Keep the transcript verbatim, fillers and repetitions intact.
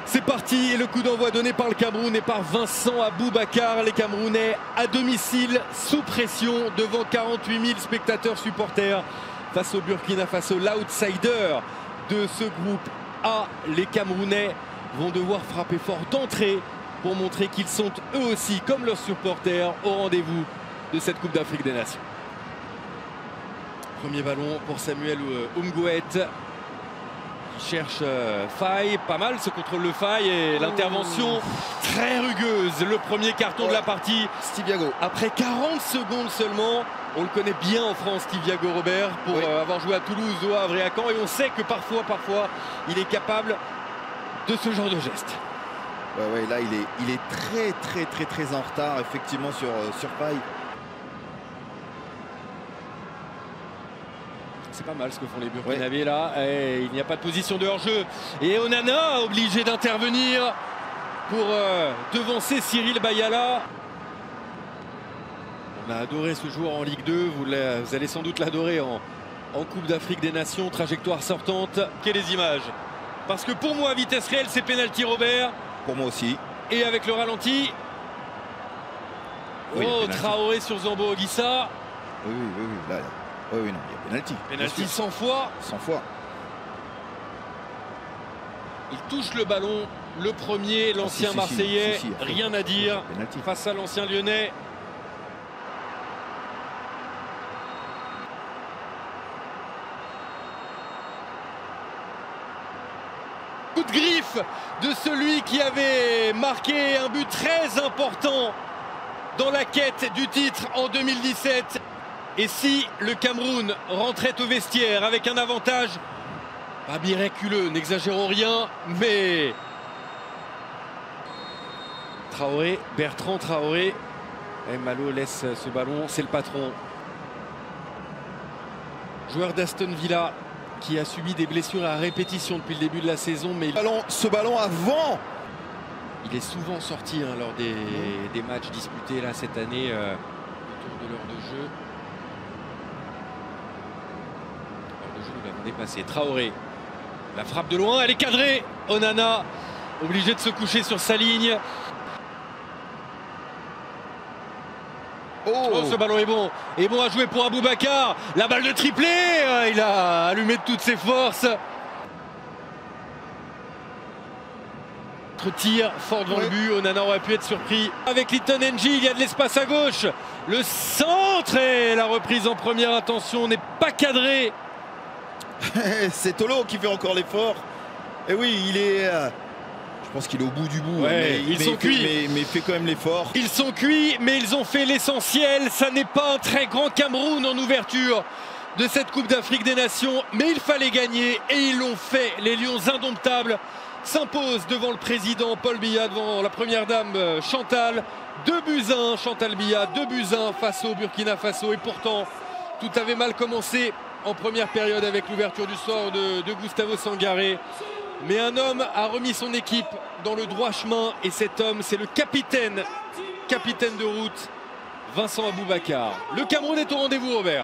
C'est parti, et le coup d'envoi donné par le Cameroun et par Vincent Aboubakar. Les Camerounais à domicile, sous pression, devant quarante-huit mille spectateurs supporters, face au Burkina Faso, l'outsider de ce groupe A. Les Camerounais vont devoir frapper fort d'entrée pour montrer qu'ils sont eux aussi, comme leurs supporters, au rendez-vous de cette Coupe d'Afrique des Nations. Premier ballon pour Samuel Umgouet. Il cherche euh, Faye, pas mal ce contrôle le Faye et l'intervention très rugueuse. Le premier carton ouais. de la partie. Steve Yago. Après quarante secondes seulement, on le connaît bien en France, Steve Yago Robert, pour oui. euh, avoir joué à Toulouse, au Havre et à Caen. Et on sait que parfois, parfois, il est capable de ce genre de geste. Ouais, ouais, là, il est, il est très, très, très, très en retard, effectivement, sur, euh, sur Faye. C'est pas mal ce que font les Burkinabés ouais. là. Et il n'y a pas de position de hors-jeu. Et Onana obligé d'intervenir pour euh, devancer Cyril Bayala. On a adoré ce joueur en Ligue deux. Vous, vous allez sans doute l'adorer en, en Coupe d'Afrique des Nations. Trajectoire sortante. Quelles les images. Parce que pour moi, vitesse réelle, c'est pénalty Robert. Pour moi aussi. Et avec le ralenti. Oui, oh, Traoré sur Zambo Oguissa. Oui, oui, oui. oui. Là, là. Oui, oui, non, il y a pénalty. Pénalty cent fois. cent fois. Il touche le ballon, le premier, l'ancien ah, si, si, Marseillais. Si, si, si, rien à dire face à l'ancien Lyonnais. Coup de griffe de celui qui avait marqué un but très important dans la quête du titre en deux mille dix-sept. Et si le Cameroun rentrait au vestiaire avec un avantage, pas miraculeux, n'exagérons rien, mais Traoré, Bertrand Traoré, et Malo laisse ce ballon, c'est le patron. Joueur d'Aston Villa qui a subi des blessures à répétition depuis le début de la saison, mais ballon, ce ballon avant. Il est souvent sorti hein, lors des, des matchs disputés là cette année euh, autour de l'heure de jeu. Nous l'avons dépassé. Traoré, la frappe de loin, elle est cadrée. Onana, obligé de se coucher sur sa ligne. Oh, oh ce ballon est bon. Et bon à jouer pour Aboubakar. La balle de triplé, il a allumé de toutes ses forces. Tir fort devant ouais. le but. Onana aurait pu être surpris. Avec Litton N'Jie, il y a de l'espace à gauche. Le centre et la reprise en première intention n'est pas cadrée. C'est Tolo qui fait encore l'effort. Et oui, il est. Euh, je pense qu'il est au bout du bout. Ouais, mais, ils mais, sont cuits. Mais, mais fait quand même l'effort. Ils sont cuits, mais ils ont fait l'essentiel. Ça n'est pas un très grand Cameroun en ouverture de cette Coupe d'Afrique des Nations. Mais il fallait gagner et ils l'ont fait. Les Lions indomptables s'imposent devant le président Paul Biya, devant la première dame Chantal. deux buts à un, Chantal Biya, deux buts à un face au Burkina Faso. Et pourtant, tout avait mal commencé en première période avec l'ouverture du sort de, de Gustavo Sangaré. Mais un homme a remis son équipe dans le droit chemin et cet homme, c'est le capitaine, capitaine de route, Vincent Aboubakar. Le Cameroun est au rendez-vous, Robert.